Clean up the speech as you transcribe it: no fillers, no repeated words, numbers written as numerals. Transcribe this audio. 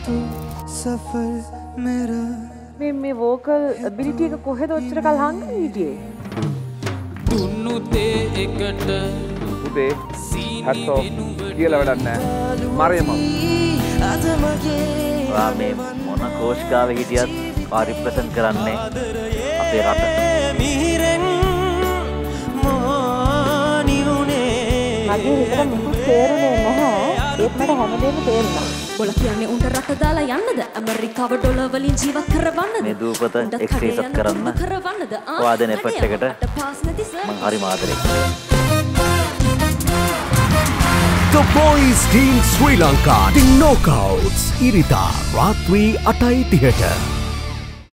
तो सफर मेरा මේ වෝකල් ඇබිලිටි එක කොහෙද ඔච්චර කල් හංගන්නේ හිටියේ? දුන්නු තේ එකට උදේ හත්ෝ කියලා වැඩක් නැහැ. මරයම. ඔයා මේ මොන කෝෂ්කාවේ හිටියත් පරිප්‍රසන්ට් කරන්නේ අපේ රට. මගේ හිතට මුකුත් තේරුනේ නැහැ. ඒත් මට හැමදේම තේරුණා. බොල කියන්නේ උන්ට රට දාලා යන්නද? ඇමරිකාව ඩොලර් වලින් ජීවත් කරවන්නද? මේ දූපත එක්සේසත් කරන්න කරවන්නද? ඔයා දෙන එෆර්ට් එකට මං හරිම ආදරෙයි. The Boys Team Sri Lanka, the knockouts. Irita, Ratri 8:30.